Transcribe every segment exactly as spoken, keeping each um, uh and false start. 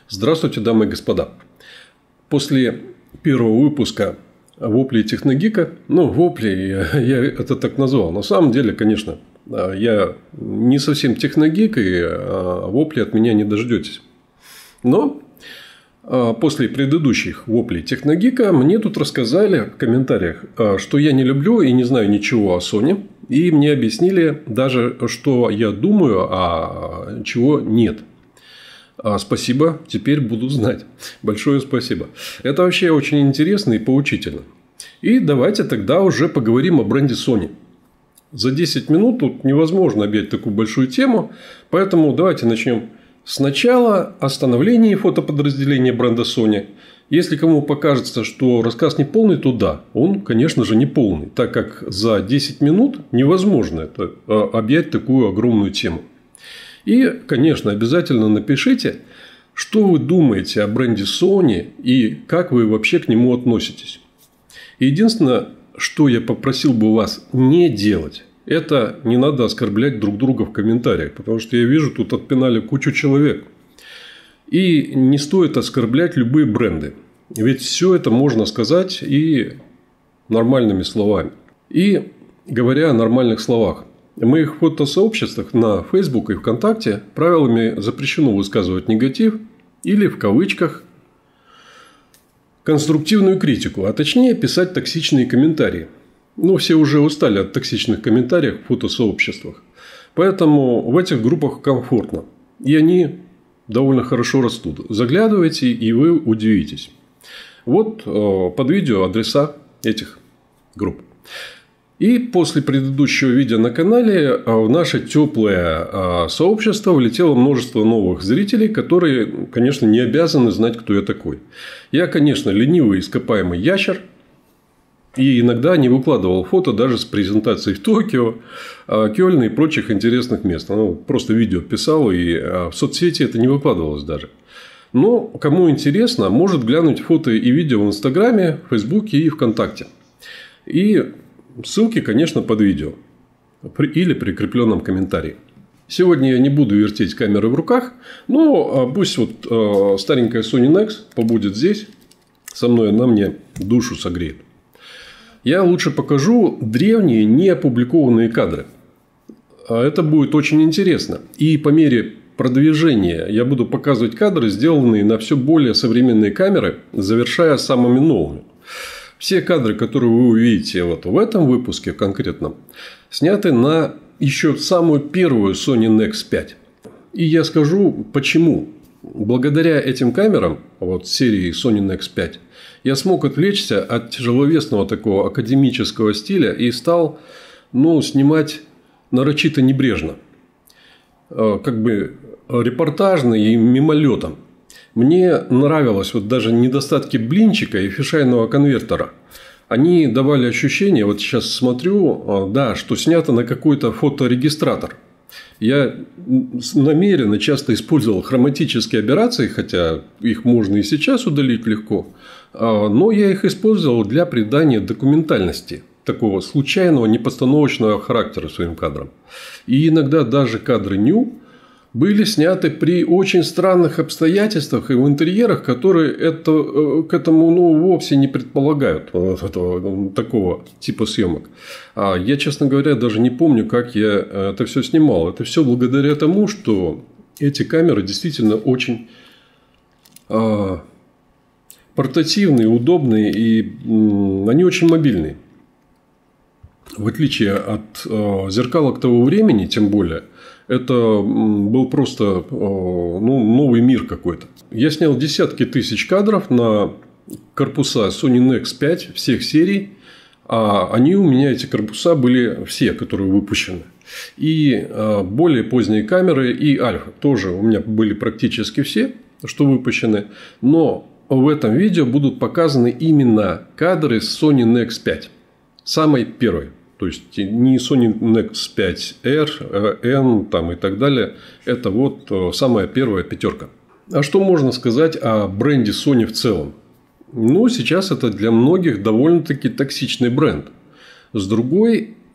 Здравствуйте, дамы и господа. После первого выпуска «Вопли техногика», ну, вопли, я, я это так назвал. На самом деле, конечно, я не совсем техногик, и вопли от меня не дождетесь. Но после предыдущих воплей техногика мне тут рассказали в комментариях, что я не люблю и не знаю ничего о Sony. И мне объяснили даже, что я думаю, а чего нет. Спасибо, теперь буду знать. Большое спасибо. Это вообще очень интересно и поучительно. И давайте тогда уже поговорим о бренде Sony. За десять минут тут невозможно объять такую большую тему, поэтому давайте начнем сначала о становлении фотоподразделения бренда Sony. Если кому покажется, что рассказ не полный, то да, он, конечно же, не полный, так как за десять минут невозможно это, объять такую огромную тему. И, конечно, обязательно напишите, что вы думаете о бренде Sony и как вы вообще к нему относитесь. Единственное, что я попросил бы вас не делать, это не надо оскорблять друг друга в комментариях, потому что я вижу, тут отпинали кучу человек. И не стоит оскорблять любые бренды. Ведь все это можно сказать и нормальными словами. И говоря о нормальных словах. В моих фотосообществах на Facebook и ВКонтакте правилами запрещено высказывать негатив или в кавычках конструктивную критику, а точнее писать токсичные комментарии. Ну, все уже устали от токсичных комментариев в фотосообществах. Поэтому в этих группах комфортно. И они довольно хорошо растут. Заглядывайте, и вы удивитесь. Вот под видео адреса этих групп. И после предыдущего видео на канале в наше теплое сообщество влетело множество новых зрителей, которые, конечно, не обязаны знать, кто я такой. Я, конечно, ленивый ископаемый ящер. И иногда не выкладывал фото даже с презентацией в Токио, Кёльне и прочих интересных мест. Ну, просто видео писал, и в соцсети это не выкладывалось даже. Но кому интересно, может глянуть фото и видео в Инстаграме, Фейсбуке и ВКонтакте. И ссылки, конечно, под видео или прикрепленном комментарии. Сегодня я не буду вертеть камеры в руках, но пусть вот старенькая Sony Nex побудет здесь со мной, она мне душу согреет. Я лучше покажу древние неопубликованные кадры. Это будет очень интересно. И по мере продвижения я буду показывать кадры, сделанные на все более современные камеры, завершая самыми новыми. Все кадры, которые вы увидите вот в этом выпуске конкретном, сняты на еще самую первую Sony Nex пять. И я скажу почему. Благодаря этим камерам, вот серии Sony Nex пять, я смог отвлечься от тяжеловесного такого академического стиля и стал, ну, снимать нарочито небрежно. Как бы репортажно и мимолетом. Мне нравилось вот даже недостатки блинчика и фишайного конвертера. Они давали ощущение, вот сейчас смотрю, да, что снято на какой-то фоторегистратор. Я намеренно часто использовал хроматические аберрации, хотя их можно и сейчас удалить легко. Но я их использовал для придания документальности, такого случайного, непостановочного характера своим кадрам. И иногда даже кадры ню были сняты при очень странных обстоятельствах и в интерьерах, которые это, к этому ну, вовсе не предполагают вот этого, такого типа съемок. А я, честно говоря, даже не помню, как я это все снимал. Это все благодаря тому, что эти камеры действительно очень а, портативные, удобные и м, они очень мобильные. В отличие от а, зеркалок того времени, тем более. Это был просто ну, новый мир какой-то. Я снял десятки тысяч кадров на корпуса Sony Nex пять всех серий. А они у меня, эти корпуса, были все, которые выпущены. И более поздние камеры, и альфа тоже у меня были практически все, что выпущены. Но в этом видео будут показаны именно кадры с Sony Nex пять. Самой первой. То есть не Sony Nex пять эр, N там, и так далее. Это вот самая первая пятерка. А что можно сказать о бренде Sony в целом? Ну, сейчас это для многих довольно-таки токсичный бренд. С другой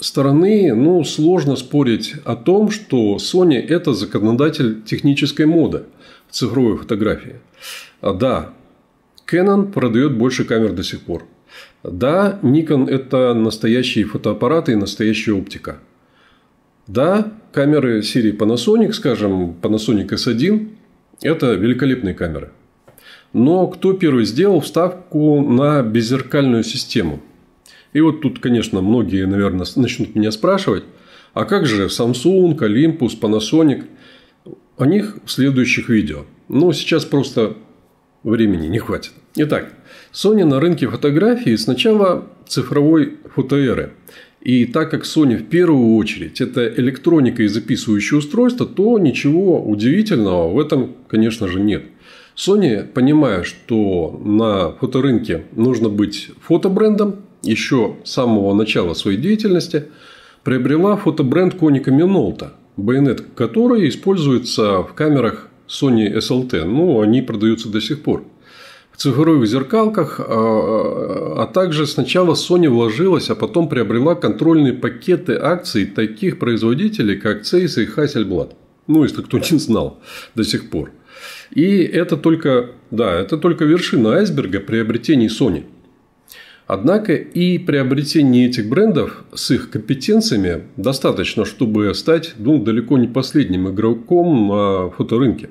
стороны, ну, сложно спорить о том, что Sony – это законодатель технической моды в цифровой фотографии. Да, Canon продает больше камер до сих пор. Да, Nikon – это настоящие фотоаппараты и настоящая оптика. Да, камеры серии Panasonic, скажем, Panasonic эс один – это великолепные камеры. Но кто первый сделал вставку на беззеркальную систему? И вот тут, конечно, многие, наверное, начнут меня спрашивать, а как же Samsung, Olympus, Panasonic? О них в следующих видео. Но сейчас просто времени не хватит. Итак, Sony на рынке фотографии с начала цифровой фотоэры. И так как Sony в первую очередь это электроника и записывающее устройство, то ничего удивительного в этом, конечно же, нет. Sony, понимая, что на фоторынке нужно быть фотобрендом, еще с самого начала своей деятельности, приобрела фотобренд Konica Minolta, байонет которой используется в камерах Sony эс эл ти. Ну, они продаются до сих пор. В цифровых зеркалках, а также сначала Sony вложилась, а потом приобрела контрольные пакеты акций таких производителей, как Zeiss и Hasselblad. Ну, если кто не знал до сих пор. И это только, да, это только вершина айсберга приобретений Sony. Однако и приобретение этих брендов с их компетенциями достаточно, чтобы стать, ну, далеко не последним игроком на фоторынке.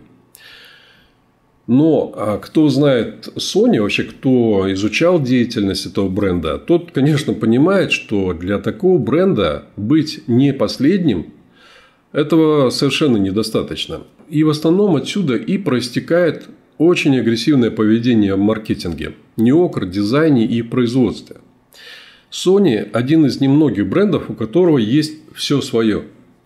Но кто знает Sony, вообще кто изучал деятельность этого бренда, тот, конечно, понимает, что для такого бренда быть не последним этого совершенно недостаточно. И в основном отсюда и проистекает очень агрессивное поведение в маркетинге, неокр, дизайне и производстве. Sony – один из немногих брендов, у которого есть все свое.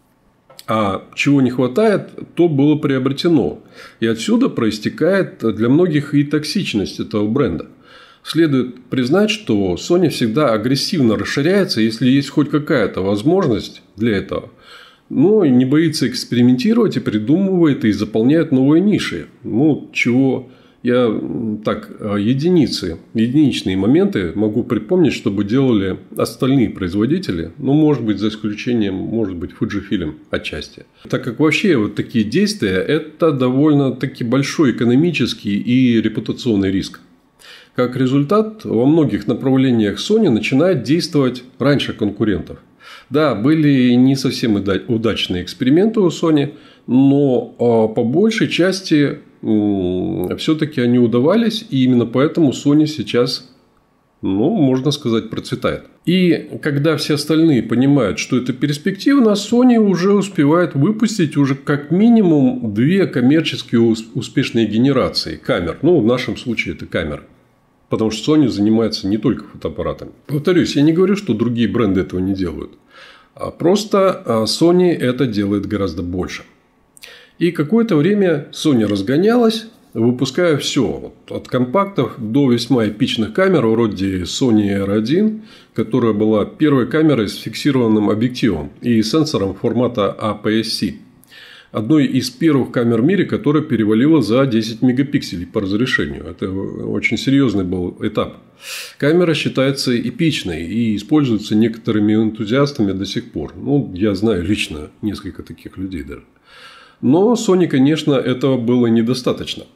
А чего не хватает, то было приобретено. И отсюда проистекает для многих и токсичность этого бренда. Следует признать, что Sony всегда агрессивно расширяется, если есть хоть какая-то возможность для этого. Но не боится экспериментировать и придумывает и заполняет новые ниши. Ну, чего я так единицы, единичные моменты могу припомнить, чтобы делали остальные производители. Ну, может быть, за исключением, может быть, Fujifilm отчасти. Так как вообще вот такие действия – это довольно-таки большой экономический и репутационный риск. Как результат, во многих направлениях Sony начинает действовать раньше конкурентов. Да, были не совсем удачные эксперименты у Sony, но по большей части все-таки они удавались, и именно поэтому Sony сейчас, ну, можно сказать, процветает. И когда все остальные понимают, что это перспективно, Sony уже успевает выпустить уже как минимум две коммерчески успешные генерации камер. Ну, в нашем случае это камеры. Потому что Sony занимается не только фотоаппаратами. Повторюсь, я не говорю, что другие бренды этого не делают. А просто Sony это делает гораздо больше. И какое-то время Sony разгонялась, выпуская все. От компактов до весьма эпичных камер, вроде Sony эр один, которая была первой камерой с фиксированным объективом и сенсором формата эй пи эс-C. Одной из первых камер в мире, которая перевалила за десять мегапикселей по разрешению. Это очень серьезный был этап. Камера считается эпичной и используется некоторыми энтузиастами до сих пор. Ну, я знаю лично несколько таких людей даже. Но Sony, конечно, этого было недостаточно.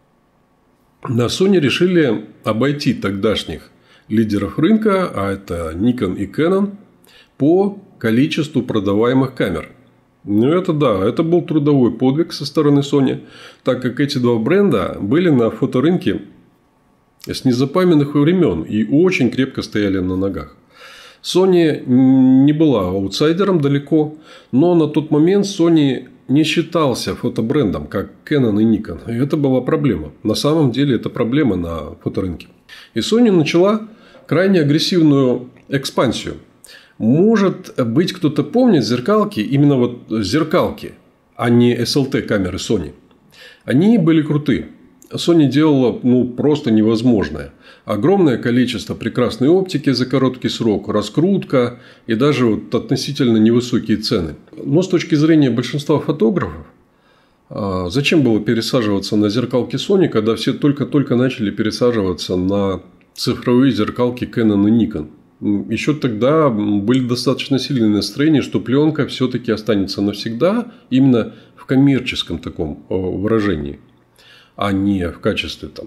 На Sony решили обойти тогдашних лидеров рынка, а это Nikon и Canon, по количеству продаваемых камер. Ну, это да, это был трудовой подвиг со стороны Sony, так как эти два бренда были на фоторынке с незапамятных времен и очень крепко стояли на ногах. Sony не была аутсайдером далеко, но на тот момент Sony не считался фотобрендом, как Canon и Nikon. И это была проблема. На самом деле, это проблема на фоторынке. И Sony начала крайне агрессивную экспансию. Может быть, кто-то помнит зеркалки, именно вот зеркалки, а не эс эл ти-камеры Sony. Они были крутые. Sony делала, ну, просто невозможное. Огромное количество прекрасной оптики за короткий срок, раскрутка и даже вот относительно невысокие цены. Но с точки зрения большинства фотографов, зачем было пересаживаться на зеркалки Sony, когда все только-только начали пересаживаться на цифровые зеркалки Canon и Nikon? еще тогда были достаточно сильные настроения, что пленка все-таки останется навсегда именно в коммерческом таком выражении, а не в качестве там,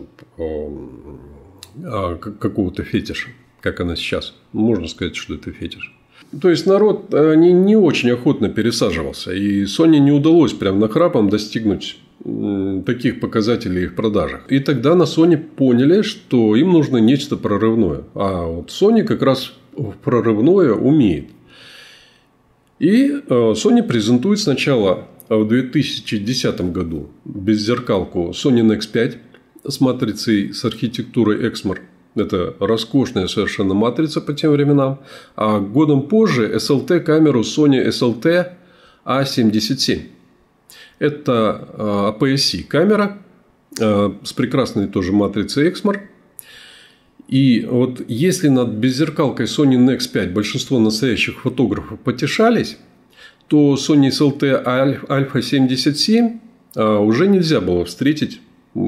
какого-то фетиша, как она сейчас. Можно сказать, что это фетиш. То есть народ не, не очень охотно пересаживался, и Sony не удалось прям нахрапом достигнуть таких показателей в продажах. И тогда на Sony поняли, что им нужно нечто прорывное. А вот Sony как раз в прорывное умеет. И Sony презентует сначала в две тысячи десятом году беззеркалку Sony эн икс пять с матрицей с архитектурой Exmor. Это роскошная совершенно матрица по тем временам. А годом позже эс эл ти-камеру Sony эс эл ти а семьдесят семь. Это эй пи эс си камера с прекрасной тоже матрицей Exmor. И вот если над беззеркалкой Sony эн икс пять большинство настоящих фотографов потешались, то Sony эс эл ти Alpha семьдесят семь уже нельзя было встретить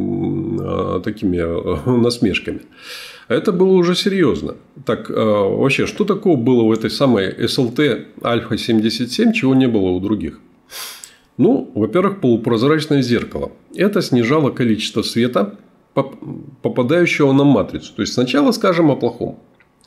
такими насмешками. Это было уже серьезно. Так, вообще, что такого было в этой самой эс эл ти Alpha семьдесят семь, чего не было у других? Ну, во-первых, полупрозрачное зеркало. Это снижало количество света, попадающего на матрицу. То есть, сначала скажем о плохом.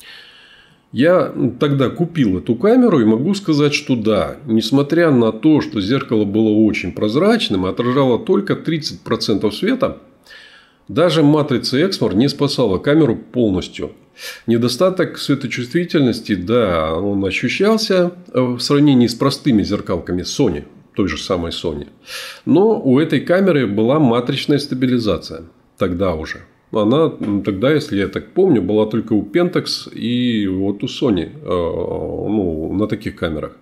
Я тогда купил эту камеру и могу сказать, что да, несмотря на то, что зеркало было очень прозрачным и отражало только тридцать процентов света, даже матрица Exmor не спасала камеру полностью. Недостаток светочувствительности, да, он ощущался в сравнении с простыми зеркалками Sony, той же самой Sony. Но у этой камеры была матричная стабилизация. Тогда уже. Она тогда, если я так помню, была только у Pentax и вот у Sony. Ну, на таких камерах.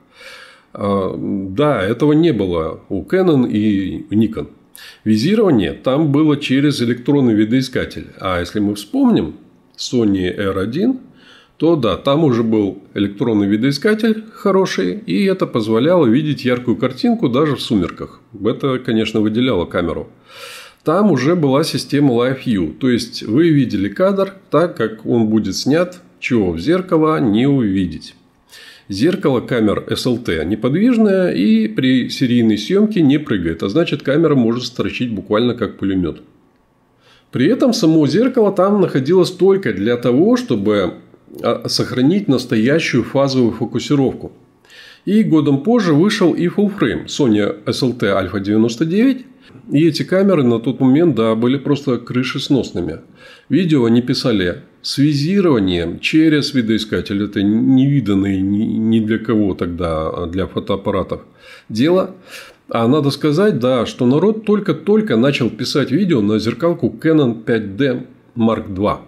Да, этого не было у Canon и Nikon. Визирование там было через электронный видоискатель. А если мы вспомним Sony эр один, то да, там уже был электронный видоискатель хороший, и это позволяло видеть яркую картинку даже в сумерках. Это, конечно, выделяло камеру. Там уже была система Live View, то есть вы видели кадр так, как он будет снят, чего в зеркало не увидеть. Зеркало камер эс эл ти неподвижное и при серийной съемке не прыгает, а значит камера может строчить буквально как пулемет. При этом само зеркало там находилось только для того, чтобы сохранить настоящую фазовую фокусировку. И годом позже вышел и Full Frame Sony эс эл ти Alpha девяносто девять. И эти камеры на тот момент, да, были просто крышесносными. Видео они писали с визированием через видоискатель. Это невиданное ни для кого тогда, для фотоаппаратов дело. А надо сказать, да, что народ только-только начал писать видео на зеркалку Canon пять ди Марк два.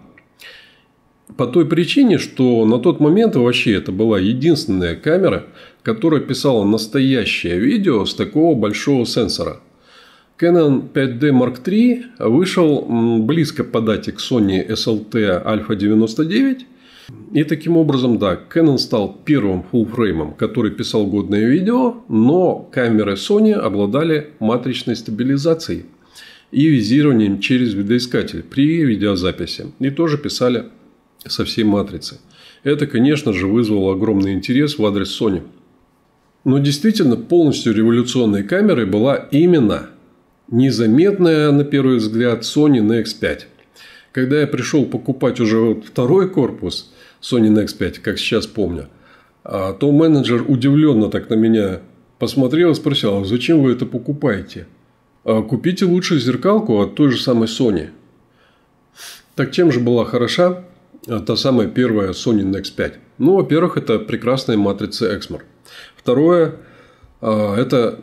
По той причине, что на тот момент вообще это была единственная камера, которая писала настоящее видео с такого большого сенсора. Canon пять ди Марк три вышел близко по дате к Sony эс эл ти Alpha девяносто девять. И таким образом, да, Canon стал первым фуллфреймом, который писал годное видео, но камеры Sony обладали матричной стабилизацией и визированием через видоискатель при видеозаписи. И тоже писали со всей матрицы. Это, конечно же, вызвало огромный интерес в адрес Sony. Но действительно, полностью революционной камерой была именно незаметная, на первый взгляд, Sony эн икс пять. Когда я пришел покупать уже вот второй корпус Sony эн икс пять, как сейчас помню, то менеджер удивленно так на меня посмотрел и спросил: а зачем вы это покупаете? Купите лучше зеркалку от той же самой Sony. Так чем же была хороша та самая первая Sony эн икс пять? Ну, во-первых, это прекрасная матрица Exmor. Второе, это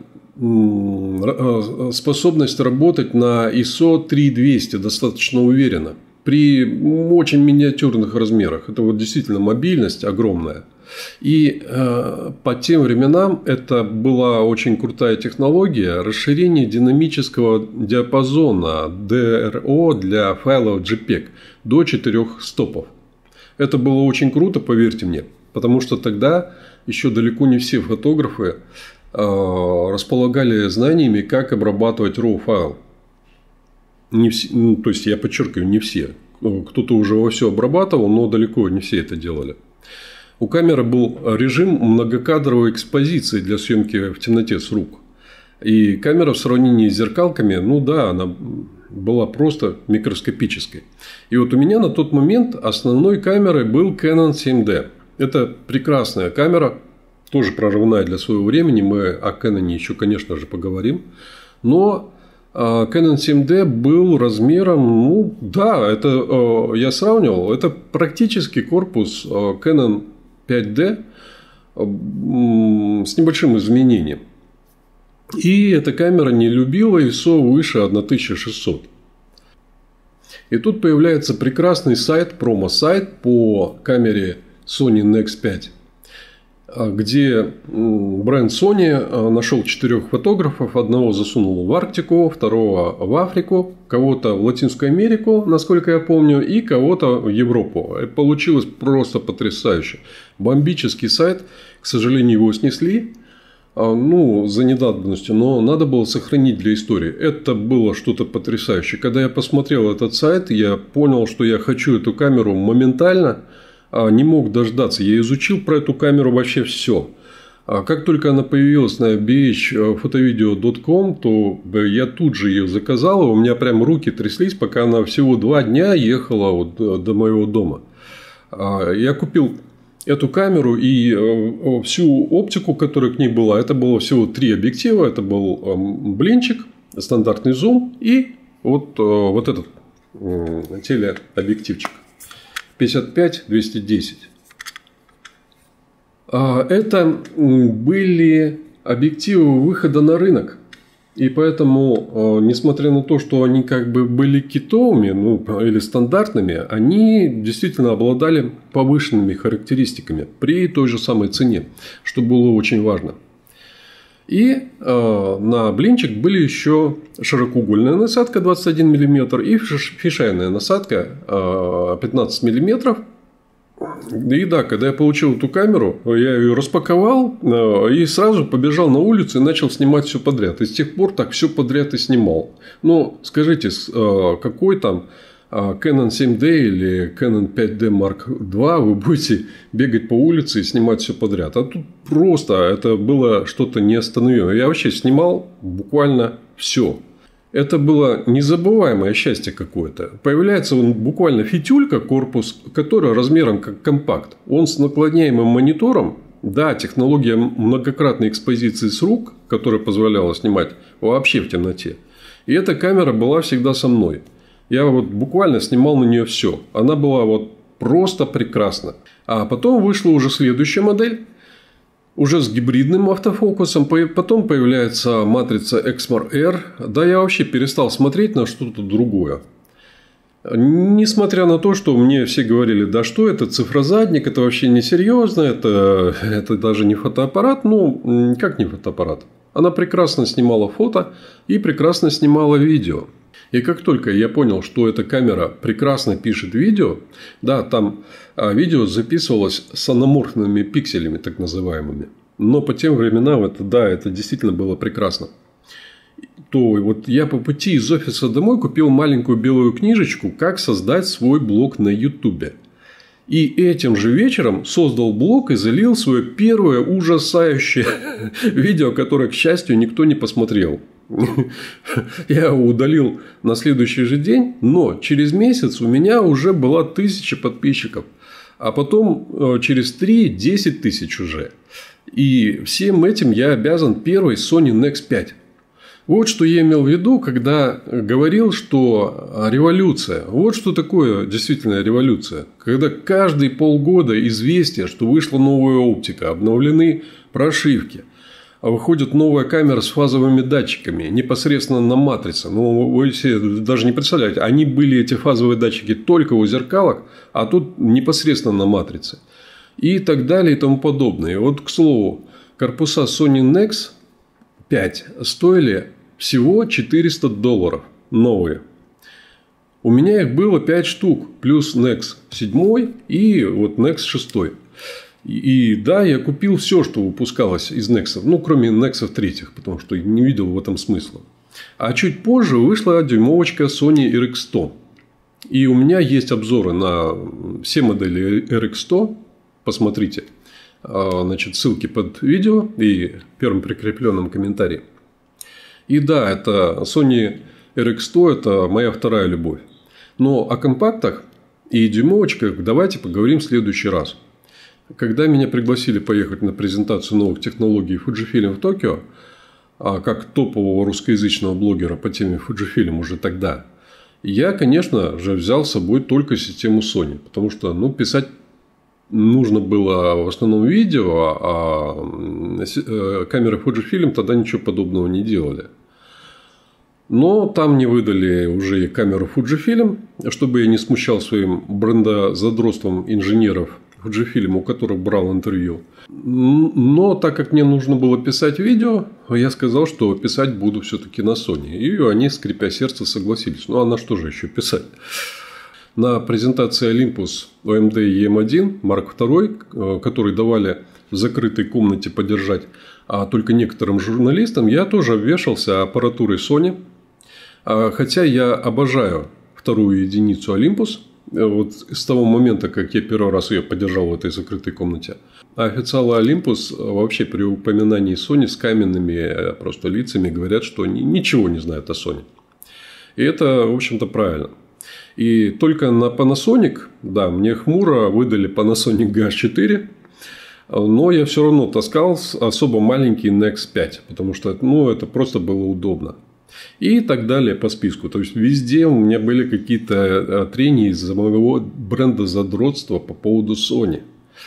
способность работать на ай эс о три двести достаточно уверенно при очень миниатюрных размерах. Это вот действительно мобильность огромная. И э, по тем временам это была очень крутая технология расширения динамического диапазона ди ар о для файлов JPEG до четырёх стопов. Это было очень круто, поверьте мне, потому что тогда еще далеко не все фотографы э, располагали знаниями, как обрабатывать роу файл. Не все, ну, то есть я подчеркиваю, не все. Кто-то уже во все обрабатывал, но далеко не все это делали. У камеры был режим многокадровой экспозиции для съемки в темноте с рук. И камера в сравнении с зеркалками, ну да, она была просто микроскопической. И вот у меня на тот момент основной камерой был Canon семь дэ. Это прекрасная камера, тоже прорывная для своего времени. Мы о Canon еще, конечно же, поговорим. Но Canon семь дэ был размером, ну да, это я сравнивал, это практически корпус Canon пять дэ с небольшим изменением. И эта камера не любила ай эс о выше тысяча шестьсот. И тут появляется прекрасный сайт, промо-сайт по камере Sony Nex пять, где бренд Sony нашел четырех фотографов. Одного засунул в Арктику, второго в Африку, кого-то в Латинскую Америку, насколько я помню, и кого-то в Европу. И получилось просто потрясающе. Бомбический сайт. К сожалению, его снесли. Ну, за недавностью, но надо было сохранить для истории. Это было что-то потрясающее. Когда я посмотрел этот сайт, я понял, что я хочу эту камеру моментально, не мог дождаться. Я изучил про эту камеру вообще все. Как только она появилась на би эйч фото-видео точка ком, то я тут же ее заказал. У меня прям руки тряслись, пока она всего два дня ехала вот до моего дома. Я купил эту камеру и всю оптику, которая к ней была. Это было всего три объектива. Это был блинчик, стандартный зум и вот, вот этот телеобъективчик пятьдесят пять двести десять. Это были объективы выхода на рынок. И поэтому, несмотря на то, что они как бы были китовыми, ну, или стандартными, они действительно обладали повышенными характеристиками при той же самой цене, что было очень важно. И э, на блинчик были еще широкоугольная насадка двадцать один миллиметр и фишайная насадка э, пятнадцать миллиметров. И да, когда я получил эту камеру, я ее распаковал и сразу побежал на улицу и начал снимать все подряд. И с тех пор так все подряд и снимал. Но скажите, какой там Canon семь дэ или Canon пять дэ марк два вы будете бегать по улице и снимать все подряд? А тут просто это было что-то неостановимое. Я вообще снимал буквально все. Это было незабываемое счастье какое-то. Появляется он буквально фитюлька, корпус, который размером как компакт. Он с наклоняемым монитором. Да, технология многократной экспозиции с рук, которая позволяла снимать вообще в темноте. И эта камера была всегда со мной. Я вот буквально снимал на нее все. Она была вот просто прекрасна. А потом вышла уже следующая модель. Уже с гибридным автофокусом, потом появляется матрица Exmor R. Да, я вообще перестал смотреть на что-то другое. Несмотря на то, что мне все говорили, да что это, цифрозадник, это вообще несерьезно, это, это даже не фотоаппарат. Ну, как не фотоаппарат? Она прекрасно снимала фото и прекрасно снимала видео. И как только я понял, что эта камера прекрасно пишет видео, да, там видео записывалось с аноморфными пикселями, так называемыми. Но по тем временам это, да, это действительно было прекрасно. То вот я по пути из офиса домой купил маленькую белую книжечку «Как создать свой блог на Ютубе». И этим же вечером создал блог и залил свое первое ужасающее видео, которое, к счастью, никто не посмотрел. Я его удалил на следующий же день, но через месяц у меня уже была тысяча подписчиков, а потом через три – десять тысяч уже. И всем этим я обязан первой Sony Nex пять. Вот что я имел в виду, когда говорил, что революция. Вот что такое действительно революция. Когда каждые полгода известие, что вышла новая оптика, обновлены прошивки. А выходит новая камера с фазовыми датчиками непосредственно на матрице. Ну, вы все даже не представляете, они были, эти фазовые датчики, только у зеркалок, а тут непосредственно на матрице. И так далее и тому подобное. И вот, к слову, корпуса Sony Nex пять стоили всего четыреста долларов новые. У меня их было пять штук, плюс Nex семь и вот Nex шесть. И да, я купил все, что выпускалось из Nex, ну, кроме Nex третьих, потому что не видел в этом смысла. А чуть позже вышла дюймовочка Sony эр икс сто. И у меня есть обзоры на все модели эр икс сто, Посмотрите. Значит, ссылки под видео и первым прикрепленным комментарием. И да, это Sony эр икс сто – это моя вторая любовь. Но о компактах и дюймовочках давайте поговорим в следующий раз. Когда меня пригласили поехать на презентацию новых технологий Fujifilm в Токио, как топового русскоязычного блогера по теме Fujifilm уже тогда, я, конечно же, взял с собой только систему Sony. Потому что ну, писать нужно было в основном видео, а камеры Fujifilm тогда ничего подобного не делали. Но там мне выдали уже и камеру Fujifilm, чтобы я не смущал своим брендозадротством инженеров Fujifilm, у которых брал интервью. Но так как мне нужно было писать видео, я сказал, что писать буду все-таки на Sony. И они, скрипя сердце, согласились. Ну, а на что же еще писать? На презентации Olympus о эм ди и эм один Марк второй, который давали в закрытой комнате подержать, а только некоторым журналистам, я тоже обвешался аппаратурой Sony. Хотя я обожаю вторую единицу Olympus. Вот с того момента, как я первый раз ее подержал в этой закрытой комнате. А официалы Olympus вообще при упоминании Sony с каменными просто лицами говорят, что они ничего не знают о Sony. И это, в общем-то, правильно. И только на Panasonic, да, мне хмуро выдали Panasonic джи эйч четыре, но я все равно таскал особо маленький Nex пять, потому что ну, это просто было удобно. И так далее по списку. То есть, везде у меня были какие-то трения из-за моего брендозадротства по поводу Sony.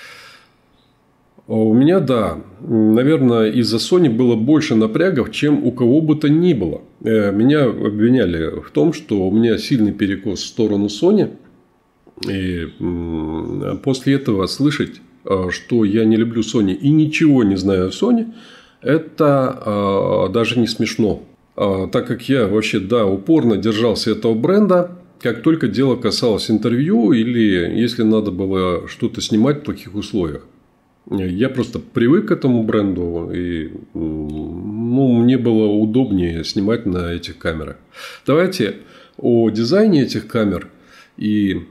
У меня, да, наверное, из-за Sony было больше напрягов, чем у кого бы то ни было. Меня обвиняли в том, что у меня сильный перекос в сторону Sony. И после этого слышать, что я не люблю Sony и ничего не знаю о Sony, это даже не смешно. Так как я вообще, да, упорно держался этого бренда, как только дело касалось интервью или если надо было что-то снимать в плохих условиях. Я просто привык к этому бренду, и ну, мне было удобнее снимать на этих камерах. Давайте о дизайне этих камер и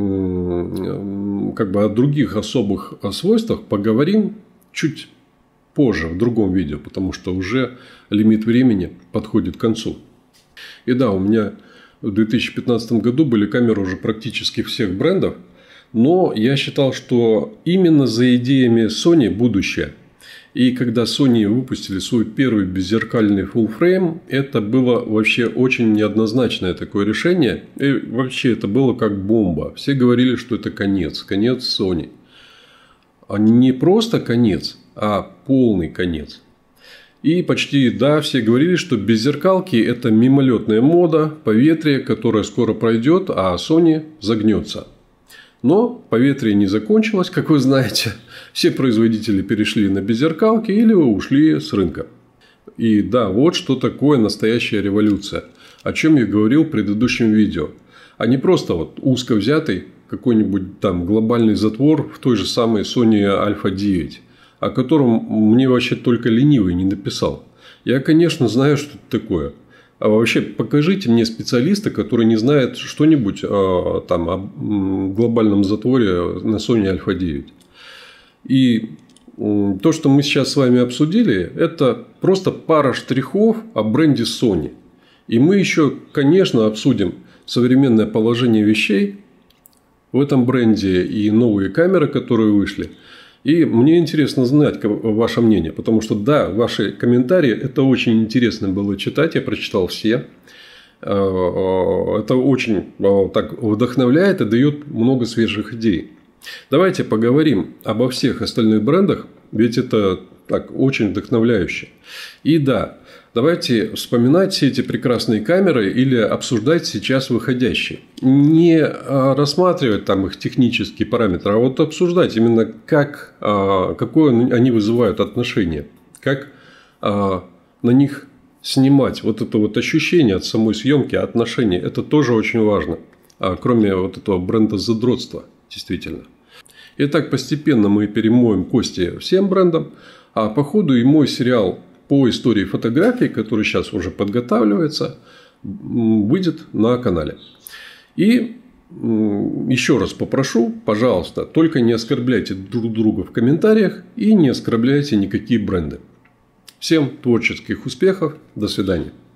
как бы о других особых свойствах поговорим чуть позже, в другом видео, потому что уже лимит времени подходит к концу. И да, у меня в две тысячи пятнадцатом году были камеры уже практически всех брендов, но я считал, что именно за идеями Sony будущее. И когда Sony выпустили свой первый беззеркальный full frame, это было вообще очень неоднозначное такое решение. И вообще это было как бомба. Все говорили, что это конец, конец Sony. А не просто конец, а полный конец. И почти, да, все говорили, что беззеркалки – это мимолетная мода, поветрие, которое скоро пройдет, а Sony загнется. Но поветрие не закончилось, как вы знаете. Все производители перешли на беззеркалки или ушли с рынка. И да, вот что такое настоящая революция, о чем я говорил в предыдущем видео. А не просто вот узко взятый какой-нибудь там глобальный затвор в той же самой Sony Альфа девять, о котором мне вообще только ленивый не написал. Я, конечно, знаю, что это такое. А вообще, покажите мне специалиста, который не знает что-нибудь э, там, о глобальном затворе на Sony Альфа девять. И э, то, что мы сейчас с вами обсудили, это просто пара штрихов о бренде Sony. И мы еще, конечно, обсудим современное положение вещей в этом бренде и новые камеры, которые вышли. И мне интересно знать ваше мнение, потому что, да, ваши комментарии, это очень интересно было читать, я прочитал все. Это очень так вдохновляет и дает много свежих идей. Давайте поговорим обо всех остальных брендах, ведь это так очень вдохновляюще. И да, давайте вспоминать все эти прекрасные камеры или обсуждать сейчас выходящие. Не рассматривать там их технические параметры, а вот обсуждать именно, как, какое они вызывают отношение, как на них снимать. Вот это вот ощущение от самой съемки, отношения, это тоже очень важно, кроме вот этого брендозадротства, действительно. Итак, постепенно мы перемоем кости всем брендам, а по ходу и мой сериал по истории фотографии, который сейчас уже подготавливается, выйдет на канале. И еще раз попрошу, пожалуйста, только не оскорбляйте друг друга в комментариях и не оскорбляйте никакие бренды. Всем творческих успехов. До свидания.